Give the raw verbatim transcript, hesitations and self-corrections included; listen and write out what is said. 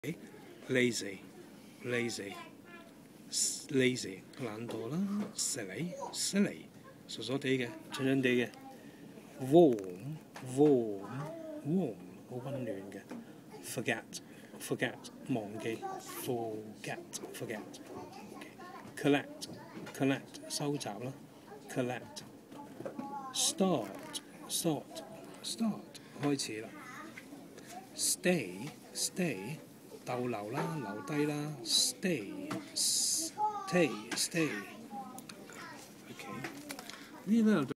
lazy lazy lazy 懶惰啦 silly silly 傻傻地嘅蠢蠢地嘅 warm warm warm 好溫暖嘅 forget forget 忘記 forget forget collect collect 收集啦 collect start start start 開始啦 stay stay 逗留啦留低啦 stay stay stay OK 呢啲都有